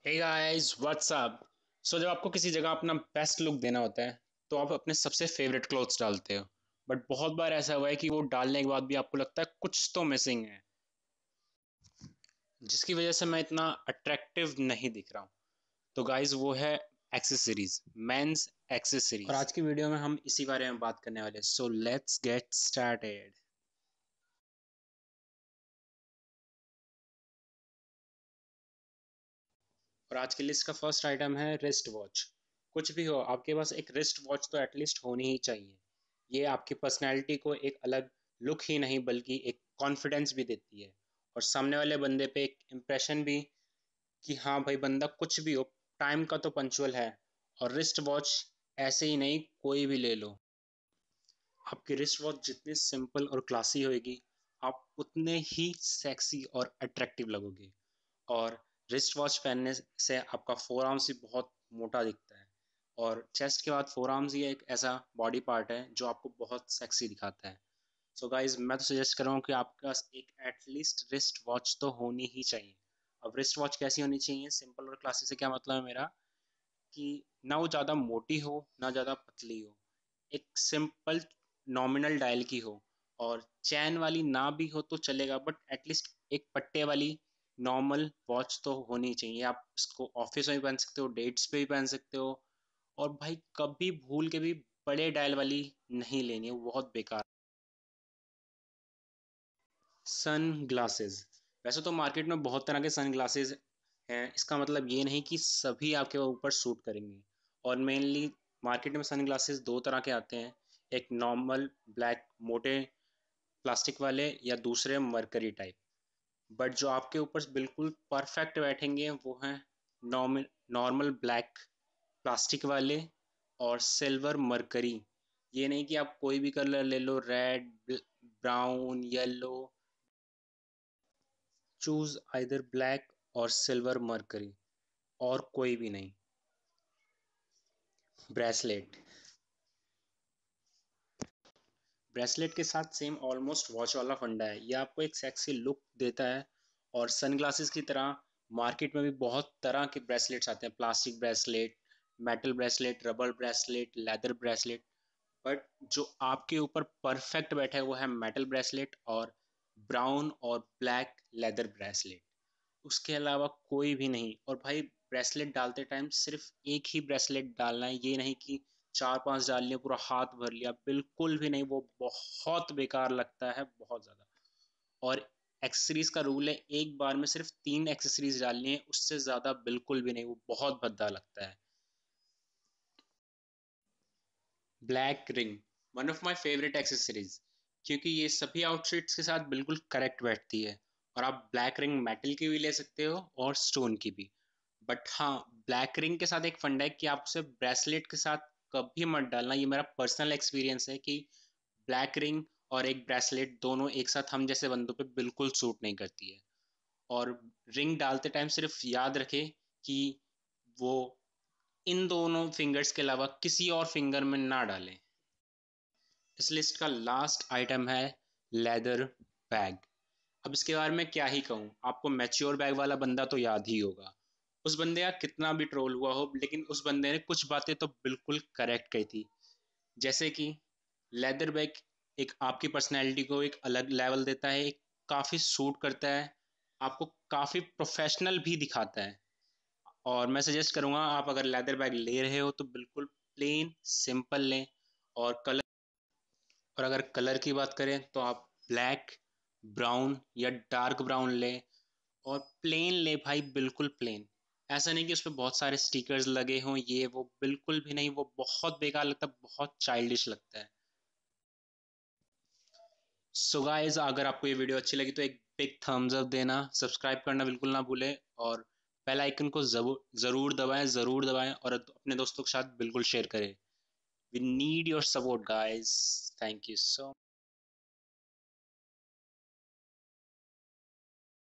Hey guys what's up. जब आपको किसी जगह अपना बेस्ट लुक देना होता है तो आप अपने सबसे फेवरेट क्लोथ्स डालते हो। बट बहुत बार ऐसा हुआ है कि वो डालने के बाद भी आपको लगता है कुछ तो मिसिंग है, जिसकी वजह से मैं इतना अट्रैक्टिव नहीं दिख रहा हूँ। तो गाइस वो है एक्सेसरीज, मेंस एक्सेसरीज। और आज की वीडियो में हम इसी बारे में बात करने वाले हैं। So let's get started. और आज की लिस्ट का फर्स्ट आइटम है रिस्ट वॉच। कुछ भी हो, आपके पास एक रिस्ट वॉच तो एटलीस्ट होनी ही चाहिए। ये आपकी पर्सनैलिटी को एक अलग लुक ही नहीं बल्कि एक कॉन्फिडेंस भी देती है, और सामने वाले बंदे पे एक इम्प्रेशन भी कि हाँ भाई बंदा कुछ भी हो, टाइम का तो पंचुअल है। और रिस्ट वॉच ऐसे ही नहीं, कोई भी ले लो। आपकी रिस्ट वॉच जितनी सिंपल और क्लासी होएगी, आप उतने ही सेक्सी और अट्रैक्टिव लगोगे। और रिस्ट वॉच पहनने से आपका फोर आर्म्स भी बहुत मोटा दिखता है। और चेस्ट के बाद फोर आर्म्स ही एक ऐसा बॉडी पार्ट है जो आपको बहुत सेक्सी दिखाता है। सो गाइज मैं तो सजेस्ट कर रहा हूँ कि आपके पास एक एटलीस्ट रिस्ट वॉच तो होनी ही चाहिए। अब रिस्ट वॉच कैसी होनी चाहिए, सिंपल और क्लासी से क्या मतलब है मेरा, कि ना वो ज़्यादा मोटी हो ना ज़्यादा पतली हो, एक सिंपल नॉमिनल डायल की हो। और चैन वाली ना भी हो तो चलेगा, बट एटलीस्ट एक पट्टे वाली नॉर्मल वॉच तो होनी चाहिए। आप इसको ऑफिस में भी पहन सकते हो, डेट्स पे भी पहन सकते हो। और भाई कभी भूल के भी बड़े डायल वाली नहीं लेनी है, वो बहुत बेकार। Sunglasses. वैसे तो मार्केट में बहुत तरह के सन ग्लासेस हैं, इसका मतलब ये नहीं कि सभी आपके ऊपर सूट करेंगे। और मेनली मार्केट में सन ग्लासेस दो तरह के आते हैं, एक नॉर्मल ब्लैक मोटे प्लास्टिक वाले, या दूसरे मरकरी टाइप। बट जो आपके ऊपर बिल्कुल परफेक्ट बैठेंगे वो हैं नॉर्मल ब्लैक प्लास्टिक वाले और सिल्वर मरकरी। ये नहीं कि आप कोई भी कलर ले लो, red, brown, yellow. Choose either black और सिल्वर मरकरी, और कोई भी नहीं। ब्रेसलेट। ब्रेसलेट के साथ सेम ऑलमोस्ट वॉच वाला फंडा है, ये आपको एक सेक्सी लुक देता है। और सनग्लासेस की तरह मार्केट में भी बहुत तरह के ब्रेसलेट्स आते हैं, plastic bracelet, metal bracelet, rubber bracelet, leather bracelet. But जो आपके ऊपर परफेक्ट बैठा है वो है मेटल ब्रेसलेट और ब्राउन और ब्लैक लेदर ब्रेसलेट। उसके अलावा कोई भी नहीं। और भाई ब्रेसलेट डालते टाइम सिर्फ एक ही ब्रेसलेट डालना है, ये नहीं कि चार पांच डाल लिया, पूरा हाथ भर लिया, बिल्कुल भी नहीं। वो बहुत बेकार लगता है, बहुत ज्यादा। और एक्सेसरीज का रूल है, एक बार में सिर्फ तीन एक्सेसरीज डालनी है, उससे ज्यादा बिल्कुल भी नहीं, वो बहुत भद्दा लगता है। Black ring, one of my favourite accessories, क्योंकि ये सभी आउटफिट्स के साथ बिल्कुल करेक्ट बैठती है। और आप ब्लैक रिंग मेटल की भी ले सकते हो और स्टोन की भी। बट हाँ, ब्लैक रिंग के साथ एक फंडा है कि आप उसे ब्रेसलेट के साथ कभी मत डालना। ये मेरा पर्सनल एक्सपीरियंस है कि ब्लैक रिंग और एक ब्रेसलेट दोनों एक साथ हम जैसे बंदों पे बिल्कुल सूट नहीं करती है। और रिंग डालते टाइम सिर्फ याद रखें कि वो इन दोनों फिंगर्स के अलावा किसी और फिंगर में ना डालें। इस लिस्ट का लास्ट आइटम है लेदर बैग। अब इसके बारे में क्या ही कहूँ, आपको मैच्योर बैग वाला बंदा तो याद ही होगा। उस बंदे का कितना भी ट्रोल हुआ हो, लेकिन उस बंदे ने कुछ बातें तो बिल्कुल करेक्ट कही थी। जैसे कि लेदर बैग एक आपकी पर्सनैलिटी को एक अलग लेवल देता है, एक काफ़ी सूट करता है, आपको काफ़ी प्रोफेशनल भी दिखाता है। और मैं सजेस्ट करूँगा, आप अगर लेदर बैग ले रहे हो तो बिल्कुल प्लेन सिंपल लें। और कलर, और अगर कलर की बात करें तो आप ब्लैक, ब्राउन या डार्क ब्राउन लें। और प्लेन ले भाई, बिल्कुल प्लेन। ऐसा नहीं कि उस पर बहुत सारे स्टिकर्स लगे हों, ये वो बिल्कुल भी नहीं, वो बहुत बेकार लगता है, बहुत चाइल्डिश लगता है। सो गाइस, अगर आपको ये वीडियो अच्छी लगी तो एक बिग थम्स अप देना, सब्सक्राइब करना बिल्कुल ना भूलें, और बेल आइकन को जरूर दबाएं, जरूर दबाएं, और अपने दोस्तों के साथ बिल्कुल शेयर करें। We need your support guys. Thank you so